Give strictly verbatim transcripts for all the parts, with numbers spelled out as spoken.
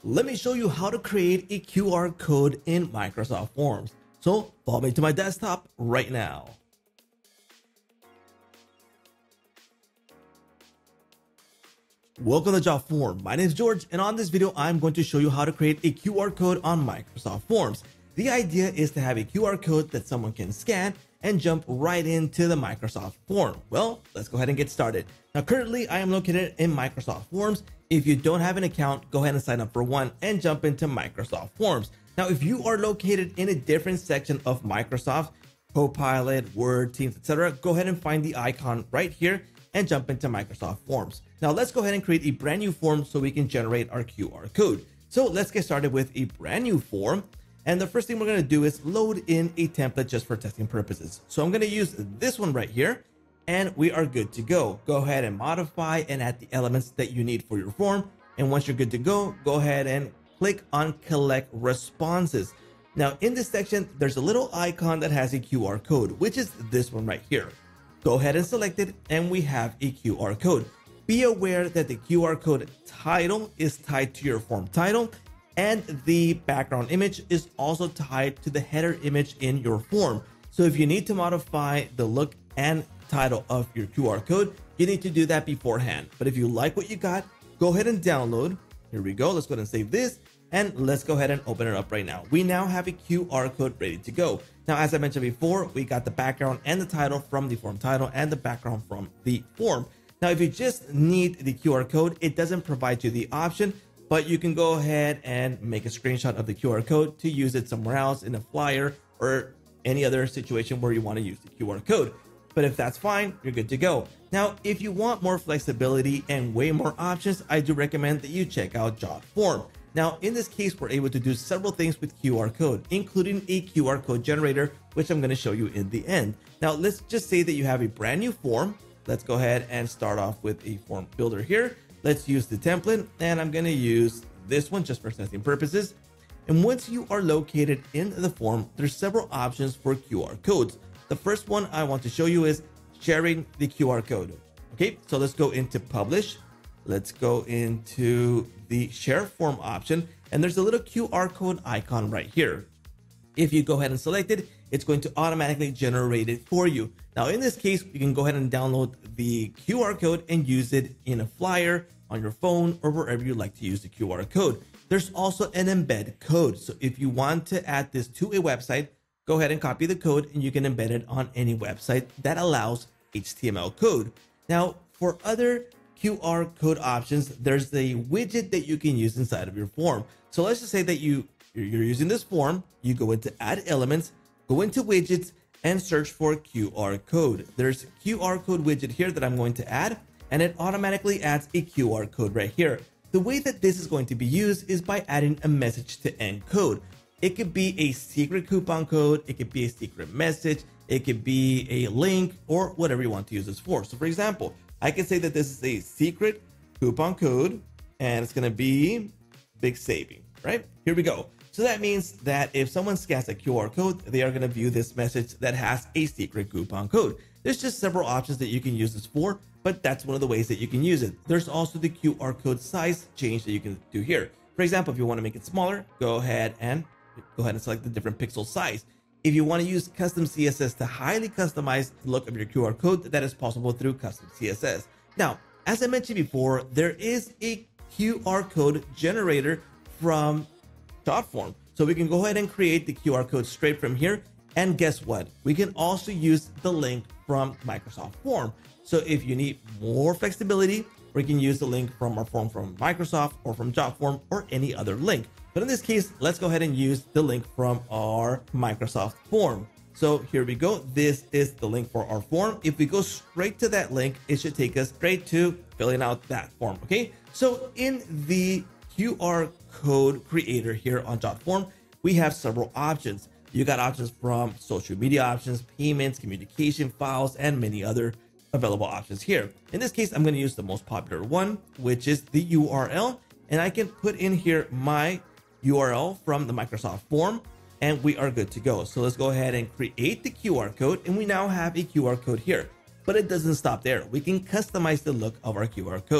let me show you how to create a Q R code in Microsoft Forms. So follow me to my desktop right now. Welcome to JotForm. My name is George, and on this video, I'm going to show you how to create a Q R code on Microsoft Forms. The idea is to have a Q R code that someone can scan and jump right into the Microsoft form. Well, let's go ahead and get started. Now, currently, I am located in Microsoft Forms. If you don't have an account, go ahead and sign up for one and jump into Microsoft Forms. Now, if you are located in a different section of Microsoft, Copilot, Word, Teams, et cetera, go ahead and find the icon right here and jump into Microsoft Forms. Now let's go ahead and create a brand new form so we can generate our Q R code. So let's get started with a brand new form. And the first thing we're gonna do is load in a template just for testing purposes. So I'm gonna use this one right here and we are good to go. Go ahead and modify and add the elements that you need for your form. And once you're good to go, go ahead and click on collect responses. Now in this section, there's a little icon that has a Q R code, which is this one right here. Go ahead and select it and we have a Q R code. Be aware that the Q R code title is tied to your form title and the background image is also tied to the header image in your form. So if you need to modify the look and title of your Q R code, you need to do that beforehand. But if you like what you got, go ahead and download. Here we go. Let's go ahead and save this. And let's go ahead and open it up right now. We now have a Q R code ready to go. Now, as I mentioned before, we got the background and the title from the form title and the background from the form. Now, if you just need the Q R code, it doesn't provide you the option, but you can go ahead and make a screenshot of the Q R code to use it somewhere else in a flyer or any other situation where you want to use the Q R code. But if that's fine, you're good to go. Now, if you want more flexibility and way more options, I do recommend that you check out JotForm. Now, in this case, we're able to do several things with Q R code, including a Q R code generator, which I'm going to show you in the end. Now, let's just say that you have a brand new form. Let's go ahead and start off with a form builder here. Let's use the template, and I'm going to use this one just for testing purposes. And once you are located in the form, there's several options for Q R codes. The first one I want to show you is sharing the Q R code. Okay, so let's go into publish. Let's go into the share form option, and there's a little Q R code icon right here. If you go ahead and select it, it's going to automatically generate it for you. Now, in this case, you can go ahead and download the Q R code and use it in a flyer, on your phone, or wherever you like to use the Q R code. There's also an embed code. So if you want to add this to a website, go ahead and copy the code and you can embed it on any website that allows H T M L code. Now, for other Q R code options, there's a widget that you can use inside of your form. So let's just say that you, you're using this form, you go into add elements, go into widgets and search for Q R code. There's a Q R code widget here that I'm going to add, and it automatically adds a Q R code right here. The way that this is going to be used is by adding a message to end code. It could be a secret coupon code, it could be a secret message, it could be a link, or whatever you want to use this for. So for example, I can say that this is a secret coupon code and it's going to be big saving, right? Here we go. So that means that if someone scans a Q R code, they are going to view this message that has a secret coupon code. There's just several options that you can use this for, but that's one of the ways that you can use it. There's also the Q R code size change that you can do here. For example, if you want to make it smaller, go ahead and go ahead and select the different pixel size. If you want to use custom C S S to highly customize the look of your Q R code, that is possible through custom C S S. Now, as I mentioned before, there is a Q R code generator from JotForm. So we can go ahead and create the Q R code straight from here. And guess what? We can also use the link from Microsoft Form. So if you need more flexibility, we can use the link from our form from Microsoft or from JotForm or any other link. But in this case, let's go ahead and use the link from our Microsoft form. So here we go. This is the link for our form. If we go straight to that link, it should take us straight to filling out that form. Okay. So in the Q R code creator here on JotForm, we have several options. You got options from social media options, payments, communication files, and many other available options here. In this case, I'm going to use the most popular one, which is the U R L. And I can put in here my U R L from the Microsoft form, and we are good to go. So let's go ahead and create the Q R code, and we now have a Q R code here. But it doesn't stop there. We can customize the look of our Q R code.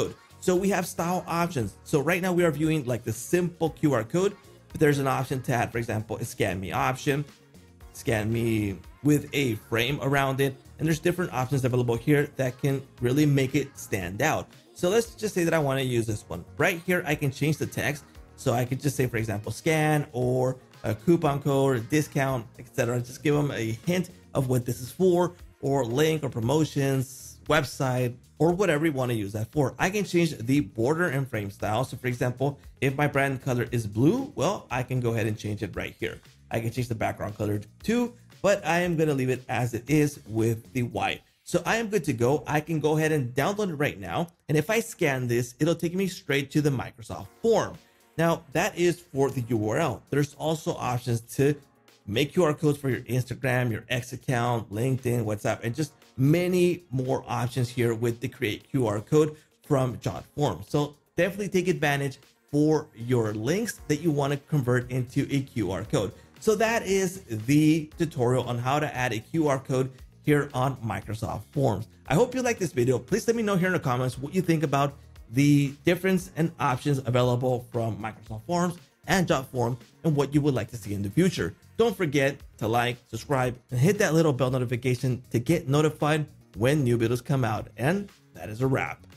So we have style options. So right now we are viewing like the simple Q R code, but there's an option to add, for example, a scan me option, scan me with a frame around it. And there's different options available here that can really make it stand out. So let's just say that I want to use this one. Right here, I can change the text. So I could just say, for example, scan or a coupon code, or discount, et cetera. Just give them a hint of what this is for, or link or promotions, website, or whatever you want to use that for. I can change the border and frame style. So for example, if my brand color is blue, well, I can go ahead and change it right here. I can change the background color too, but I am going to leave it as it is with the white. So I am good to go. I can go ahead and download it right now. And if I scan this, it'll take me straight to the Microsoft form. Now that is for the U R L. There's also options to make Q R codes for your Instagram, your X account, LinkedIn, WhatsApp, and just many more options here with the create Q R code from JotForm. So definitely take advantage for your links that you want to convert into a Q R code. So that is the tutorial on how to add a Q R code here on Microsoft Forms. I hope you like this video. Please let me know here in the comments what you think about the difference and options available from Microsoft Forms and JotForm and what you would like to see in the future. Don't forget to like, subscribe, and hit that little bell notification to get notified when new videos come out. And that is a wrap.